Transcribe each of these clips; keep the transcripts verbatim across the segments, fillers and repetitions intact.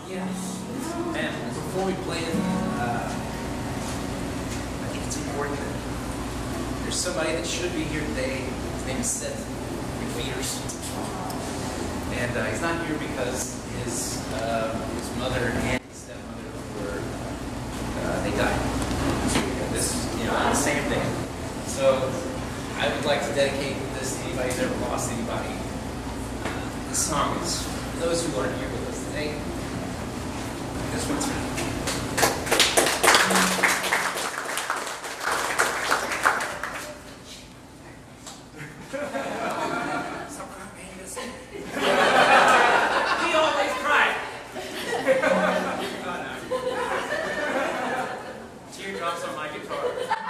Yes. And before we play it, uh, I think it's important that there's somebody that should be here today. His name is Seth McPheeters. And uh, he's not here because his, uh, his mother and his stepmother were, uh, they died. So this is, you know, the same thing. So I would like to dedicate this to anybody who's ever lost anybody. Uh, this song is for those who aren't here with us today. This one's for you. He always cried. Teardrops on my guitar.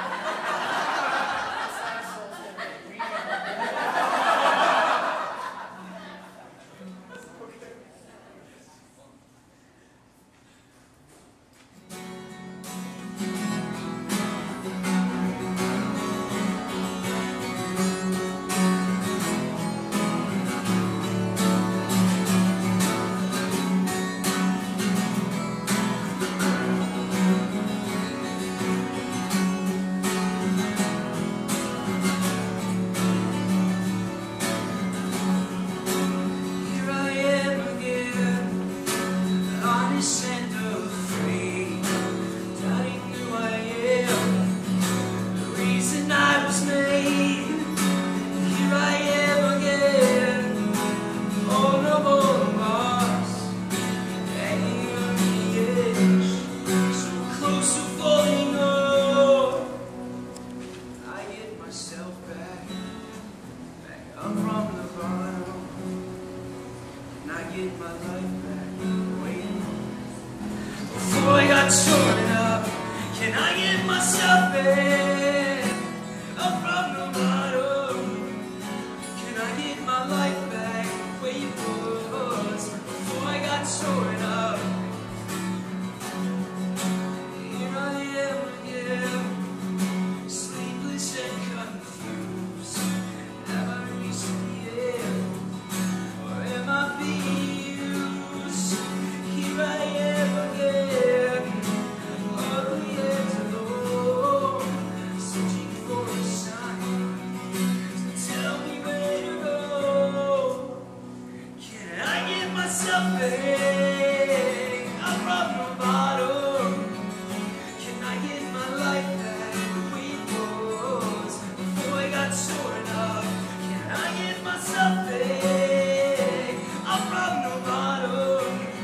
Get my life back, waiting. Before I got torn up, can I get myself back up from the bottom? Can I get my life back where it was before I got torn up? Here I am again, sleepless and confused. Have I reached the end, or am I being I am again, ugly and alone, searching for a sign to tell me where to go. Can I get myself back up from the bottom? Can I get my life back where it was before I got torn up? Can I get myself back up from the bottom?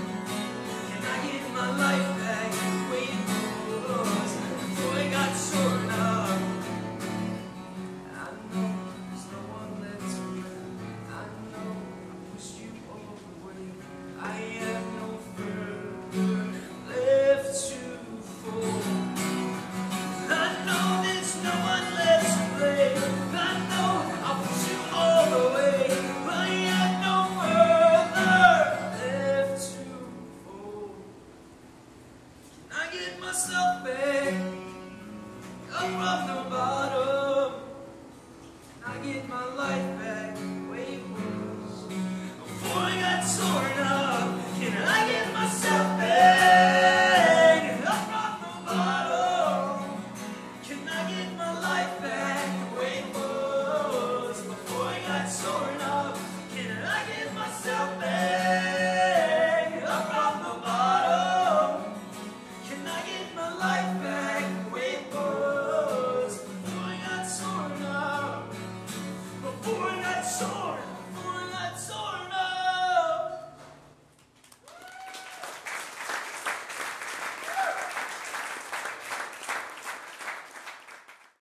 My life back where it was before I got torn up. I know there's no one left to love. I know I pushed you all away. I have no further left to fall. I know there's no one left to blame. I know I pushed you all away. I have no further left to fall. I get myself back.